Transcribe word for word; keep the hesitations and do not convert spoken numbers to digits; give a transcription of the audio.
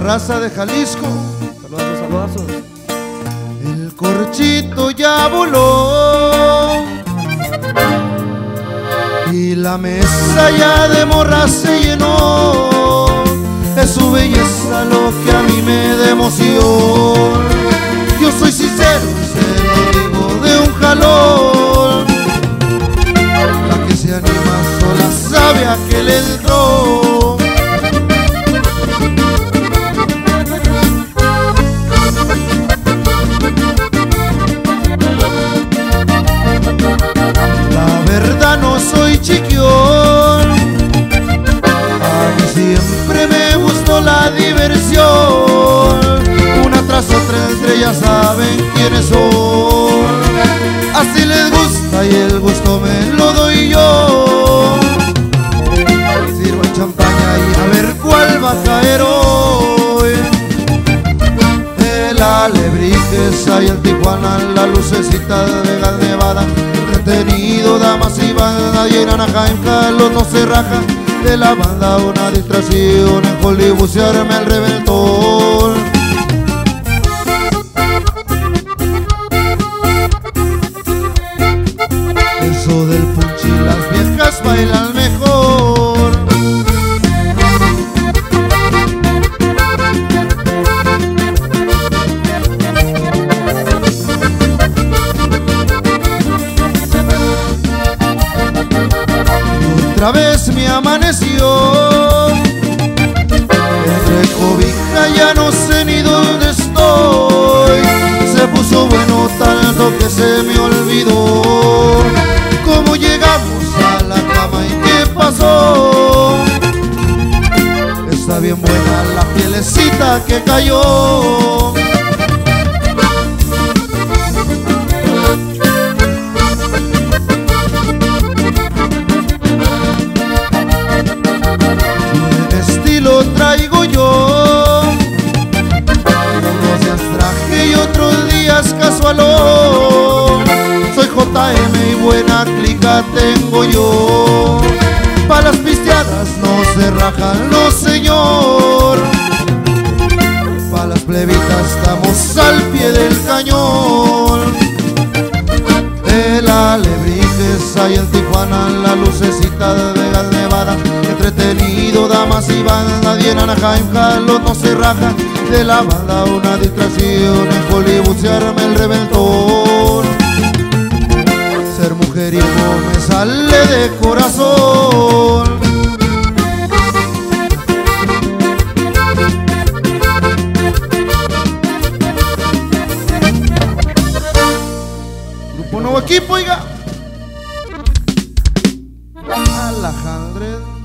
raza de Jalisco. Saludazos, saludazos. El corchito ya voló y la mesa ya de morras se llenó. Es su belleza lo que a mí me da emoción. Yo soy sincero, se lo digo de un jalón. La que se anima sola sabe a que le entró. La verdad no soy chiquión, a mí siempre me gustó la diversión. Una tras otra entre ellas saben quiénes son. Así les gusta y el gusto me lo doy yo. Sirvan champaña y a ver cuál va a caer hoy. El Alebrijes hay en Tijuana, la lucecita de Vegas, Nevada. Entretenido, damas y banda, y en Anaheim, Carlos no se raja. De la banda una distracción, en Hollywood se arma el reventón. Eso del punchi, las viejas bailan mejor. Y otra vez me amaneció, entre cobija ya no sé ni dónde estoy. Se puso bueno tanto que se me olvidó cómo llegamos a la cama y qué pasó. Está bien buena la pielecita que cayó. Buen estilo traigo yo, unos días traje y otros días casualón. Soy J M y buena clica tengo yo. Pa' las pisteadas no se rajan, no señor. Pa' las plebitas estamos al pie del cañón. El Alebrijes hay en Tijuana, la lucecita de Vegas, Nevada. Entretenido, damas y banda, y en Anaheim, Carlos no se raja. De la banda una distracción, en Hollywood se arma el reventón. Ser mujeriego me sale de corazón. Grupo Nuevo Equipo, oiga. Alejandro.